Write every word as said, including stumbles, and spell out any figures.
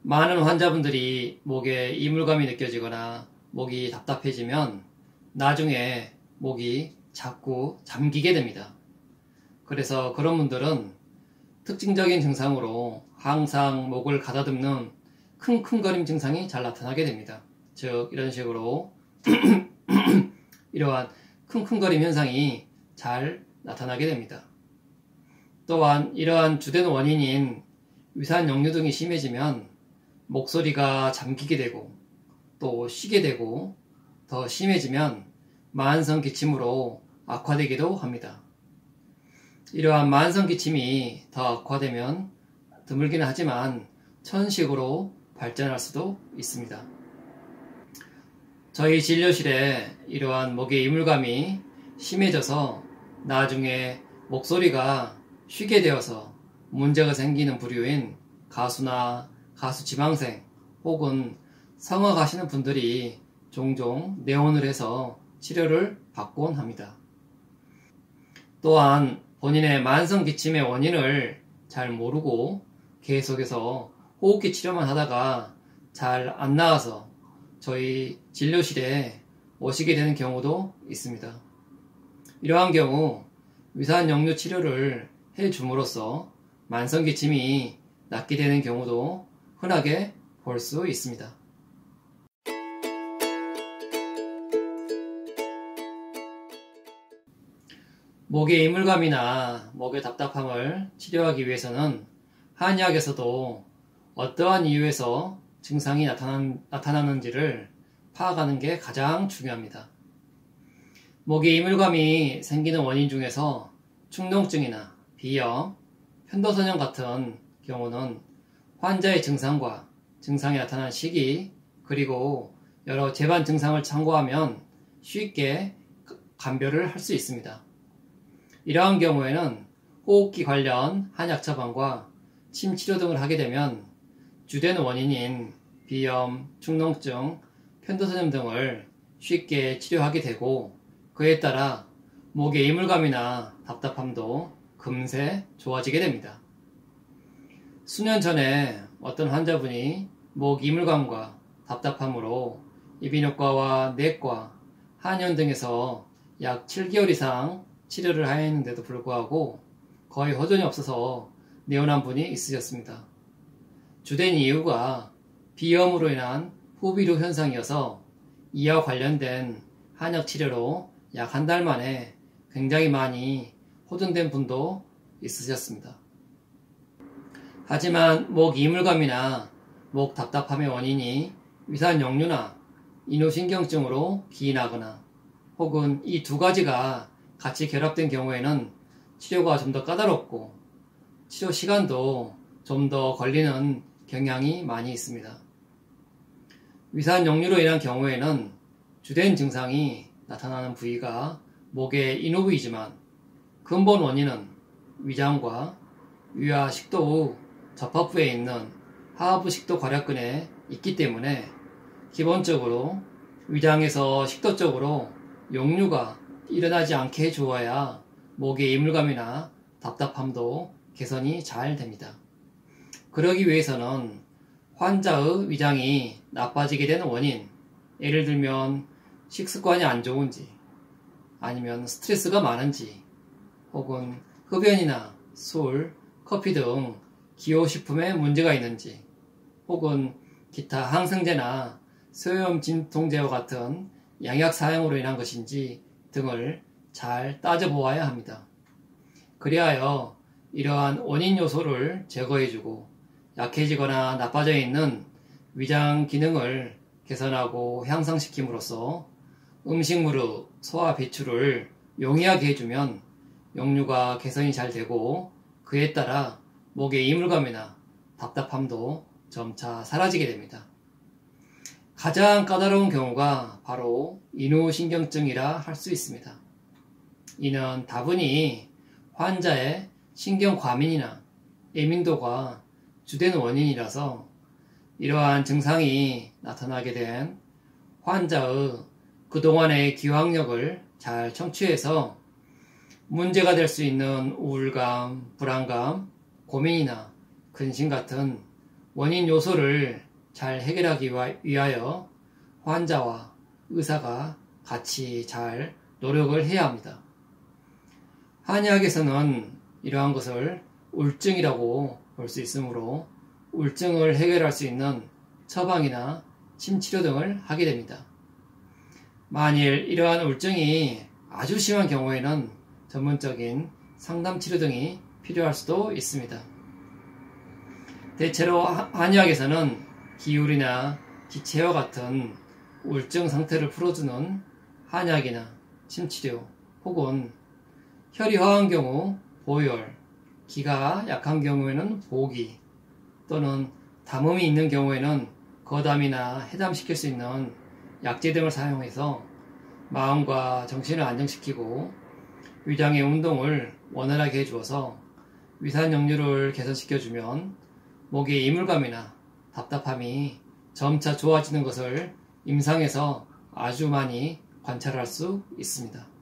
많은 환자분들이 목에 이물감이 느껴지거나 목이 답답해지면 나중에 목이 자꾸 잠기게 됩니다. 그래서 그런 분들은 특징적인 증상으로 항상 목을 가다듬는 킁킁거림 증상이 잘 나타나게 됩니다. 즉 이런 식으로 이러한 킁킁거림 현상이 잘 나타나게 됩니다. 또한 이러한 주된 원인인 위산역류 등이 심해지면 목소리가 잠기게 되고 또 쉬게 되고 더 심해지면 만성 기침으로 악화되기도 합니다. 이러한 만성 기침이 더 악화되면 드물기는 하지만 천식으로 발전할 수도 있습니다. 저희 진료실에 이러한 목의 이물감이 심해져서 나중에 목소리가 쉬게 되어서 문제가 생기는 부류인 가수나 가수 지망생 혹은 성악 하시는 분들이 종종 내원을 해서 치료를 받곤 합니다. 또한 본인의 만성 기침의 원인을 잘 모르고 계속해서 호흡기 치료만 하다가 잘 안 나아서 저희 진료실에 오시게 되는 경우도 있습니다. 이러한 경우 위산역류 치료를 해줌으로써 만성 기침이 낫게 되는 경우도 흔하게 볼 수 있습니다. 목의 이물감이나 목의 답답함을 치료하기 위해서는 한의학에서도 어떠한 이유에서 증상이 나타난, 나타나는지를 파악하는 게 가장 중요합니다. 목의 이물감이 생기는 원인 중에서 축농증이나 비염, 편도선염 같은 경우는 환자의 증상과 증상이 나타난 시기 그리고 여러 재반 증상을 참고하면 쉽게 감별을 할 수 있습니다. 이러한 경우에는 호흡기 관련 한약 처방과 침 치료 등을 하게 되면 주된 원인인 비염, 축농증, 편도선염 등을 쉽게 치료하게 되고 그에 따라 목의 이물감이나 답답함도 금세 좋아지게 됩니다. 수년 전에 어떤 환자분이 목 이물감과 답답함으로 이비인후과와 내과, 한의원 등에서 약 칠 개월 이상 치료를 하였는데도 불구하고 거의 호전이 없어서 내원한 분이 있으셨습니다. 주된 이유가 비염으로 인한 후비루 현상이어서 이와 관련된 한약 치료로 약 한 달 만에 굉장히 많이 호전된 분도 있으셨습니다. 하지만 목 이물감이나 목 답답함의 원인이 위산역류나 인후신경증으로 기인하거나 혹은 이 두 가지가 같이 결합된 경우에는 치료가 좀 더 까다롭고 치료 시간도 좀 더 걸리는 경향이 많이 있습니다. 위산역류로 인한 경우에는 주된 증상이 나타나는 부위가 목의 인후 부위이지만 근본 원인은 위장과 위와 식도 후 접합부에 있는 하부 식도 괄약근에 있기 때문에 기본적으로 위장에서 식도 쪽으로 역류가 일어나지 않게 해주어야 목의 이물감이나 답답함도 개선이 잘 됩니다. 그러기 위해서는 환자의 위장이 나빠지게 되는 원인, 예를 들면 식습관이 안 좋은지, 아니면 스트레스가 많은지, 혹은 흡연이나 술, 커피 등 기호식품에 문제가 있는지, 혹은 기타 항생제나 소염 진통제와 같은 양약 사용으로 인한 것인지 등을 잘 따져보아야 합니다. 그리하여 이러한 원인 요소를 제거해주고 약해지거나 나빠져 있는 위장 기능을 개선하고 향상시킴으로써 음식물의 소화 배출을 용이하게 해주면 역류가 개선이 잘 되고 그에 따라 목의 이물감이나 답답함도 점차 사라지게 됩니다. 가장 까다로운 경우가 바로 인후신경증이라 할 수 있습니다. 이는 다분히 환자의 신경과민이나 예민도가 주된 원인이라서 이러한 증상이 나타나게 된 환자의 그동안의 기억력을 잘 청취해서 문제가 될 수 있는 우울감, 불안감, 고민이나 근심 같은 원인 요소를 잘 해결하기 위하여 환자와 의사가 같이 잘 노력을 해야 합니다. 한의학에서는 이러한 것을 우울증이라고 볼 수 있으므로 우울증을 해결할 수 있는 처방이나 침치료 등을 하게 됩니다. 만일 이러한 우울증이 아주 심한 경우에는 전문적인 상담치료 등이 필요할 수도 있습니다. 대체로 한의학에서는 기울이나 기체와 같은 우울증 상태를 풀어주는 한약이나 침치료 혹은 혈이 화한 경우 보혈, 기가 약한 경우에는 보기 또는 담음이 있는 경우에는 거담이나 해담시킬 수 있는 약재 등을 사용해서 마음과 정신을 안정시키고 위장의 운동을 원활하게 해주어서 위산 역류를 개선시켜주면 목의 이물감이나 답답함이 점차 좋아지는 것을 임상에서 아주 많이 관찰할 수 있습니다.